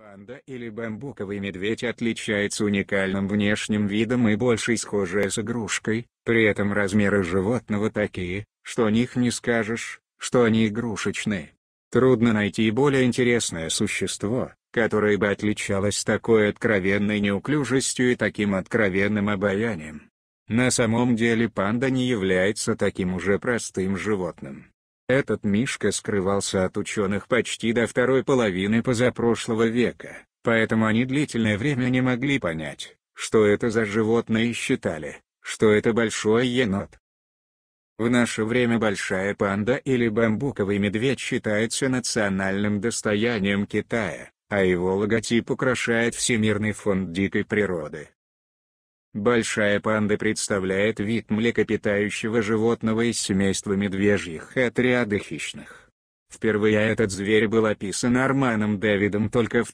Панда или бамбуковый медведь отличается уникальным внешним видом и большей схожей с игрушкой, при этом размеры животного такие, что о них не скажешь, что они игрушечные. Трудно найти более интересное существо, которое бы отличалось такой откровенной неуклюжестью и таким откровенным обаянием. На самом деле панда не является таким уже простым животным. Этот мишка скрывался от ученых почти до второй половины позапрошлого века, поэтому они длительное время не могли понять, что это за животное, и считали, что это большой енот. В наше время большая панда или бамбуковый медведь считается национальным достоянием Китая, а его логотип украшает Всемирный фонд дикой природы. Большая панда представляет вид млекопитающего животного из семейства медвежьих и отряда хищных. Впервые этот зверь был описан Армандом Дэвидом только в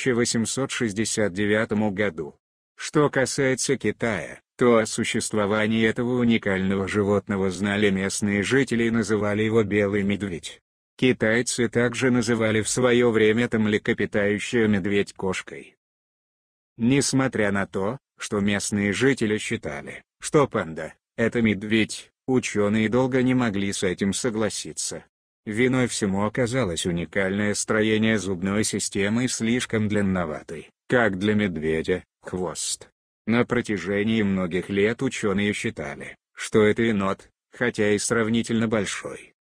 1869 году. Что касается Китая, то о существовании этого уникального животного знали местные жители и называли его белый медведь. Китайцы также называли в свое время это млекопитающее медведь кошкой. Несмотря на то, что местные жители считали, что панда – это медведь, ученые долго не могли с этим согласиться. Виной всему оказалось уникальное строение зубной системы и слишком длинноватый, как для медведя, хвост. На протяжении многих лет ученые считали, что это енот, хотя и сравнительно большой.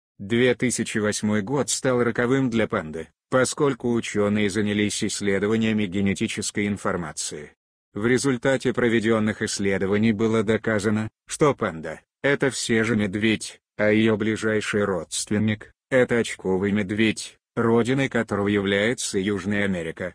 2008 год стал роковым для панды, поскольку ученые занялись исследованиями генетической информации. В результате проведенных исследований было доказано, что панда – это все же медведь, а ее ближайший родственник – это очковый медведь, родиной которого является Южная Америка.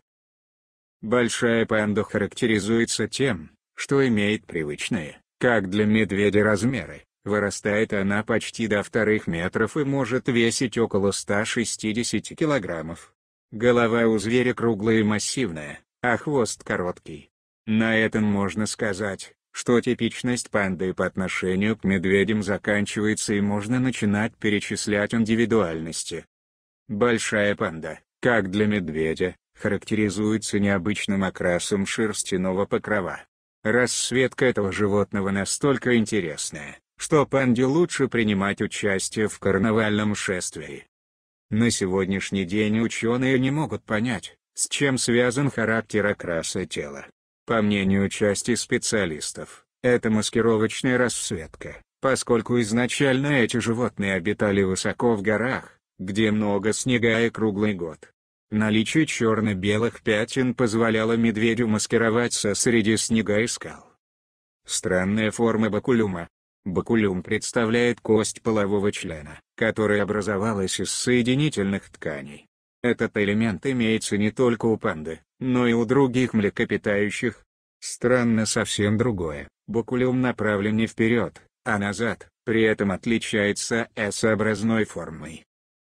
Большая панда характеризуется тем, что имеет привычные, как для медведя, размеры. Вырастает она почти до 2 метров и может весить около 160 килограммов. Голова у зверя круглая и массивная, а хвост короткий. На этом можно сказать, что типичность панды по отношению к медведям заканчивается и можно начинать перечислять индивидуальности. Большая панда, как для медведя, характеризуется необычным окрасом шерстяного покрова. Расцветка этого животного настолько интересная, что панде лучше принимать участие в карнавальном шествии. На сегодняшний день ученые не могут понять, с чем связан характер окраса тела. По мнению части специалистов, это маскировочная расцветка, поскольку изначально эти животные обитали высоко в горах, где много снега и круглый год. Наличие черно-белых пятен позволяло медведю маскироваться среди снега и скал. Странная форма бакулюма. Бакулюм представляет кость полового члена, которая образовалась из соединительных тканей. Этот элемент имеется не только у панды, но и у других млекопитающих. Странно совсем другое: бакулюм направлен не вперед, а назад, при этом отличается S-образной формой.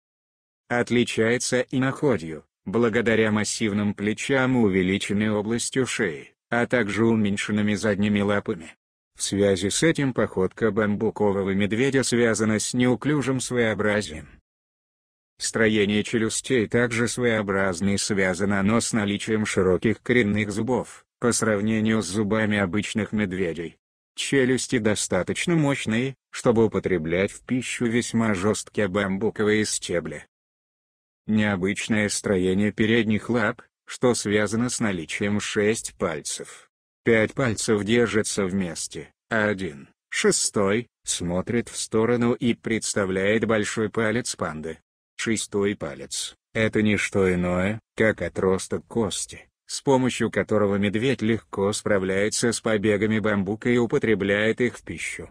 Отличается и иноходью, благодаря массивным плечам и увеличенной областью шеи, а также уменьшенными задними лапами. В связи с этим походка бамбукового медведя связана с неуклюжим своеобразием. Строение челюстей также своеобразно и связано оно с наличием широких коренных зубов, по сравнению с зубами обычных медведей. Челюсти достаточно мощные, чтобы употреблять в пищу весьма жесткие бамбуковые стебли. Необычное строение передних лап, что связано с наличием 6 пальцев. 5 пальцев держатся вместе, а 1, шестой, смотрит в сторону и представляет большой палец панды. 6-й палец – это не что иное, как отросток кости, с помощью которого медведь легко справляется с побегами бамбука и употребляет их в пищу.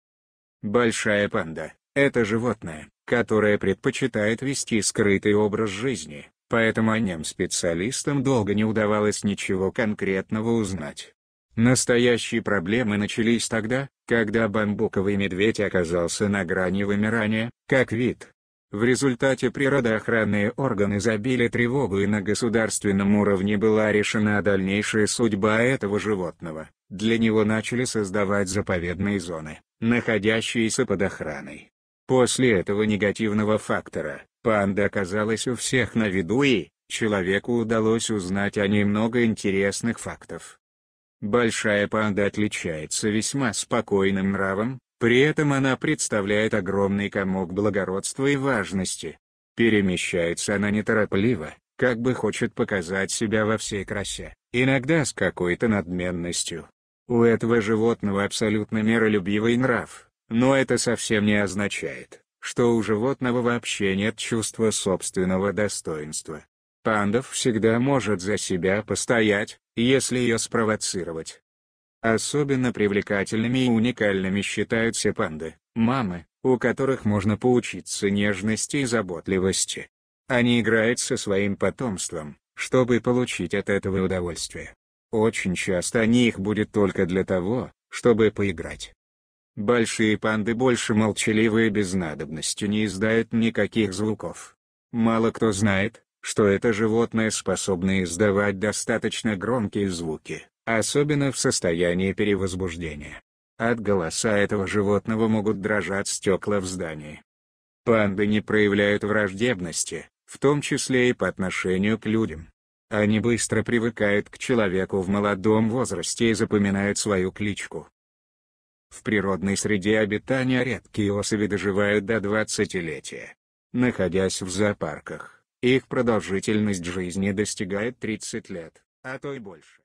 Большая панда – это животное, которое предпочитает вести скрытый образ жизни, поэтому о нем специалистам долго не удавалось ничего конкретного узнать. Настоящие проблемы начались тогда, когда бамбуковый медведь оказался на грани вымирания, как вид. В результате природоохранные органы забили тревогу, и на государственном уровне была решена дальнейшая судьба этого животного. Для него начали создавать заповедные зоны, находящиеся под охраной. После этого негативного фактора, панда оказалась у всех на виду и, человеку удалось узнать о ней много интересных фактов. Большая панда отличается весьма спокойным нравом, при этом она представляет огромный комок благородства и важности. Перемещается она неторопливо, как бы хочет показать себя во всей красе, иногда с какой-то надменностью. У этого животного абсолютно миролюбивый нрав, но это совсем не означает, что у животного вообще нет чувства собственного достоинства. Панда всегда может за себя постоять, если ее спровоцировать. Особенно привлекательными и уникальными считаются панды, мамы, у которых можно поучиться нежности и заботливости. Они играют со своим потомством, чтобы получить от этого удовольствие. Очень часто они их будут только для того, чтобы поиграть. Большие панды больше молчаливые, без надобности не издают никаких звуков. Мало кто знает, что это животное способно издавать достаточно громкие звуки, особенно в состоянии перевозбуждения. От голоса этого животного могут дрожать стекла в здании. Панды не проявляют враждебности, в том числе и по отношению к людям. Они быстро привыкают к человеку в молодом возрасте и запоминают свою кличку. В природной среде обитания редкие особи доживают до 20-летия. Находясь в зоопарках, их продолжительность жизни достигает 30 лет, а то и больше.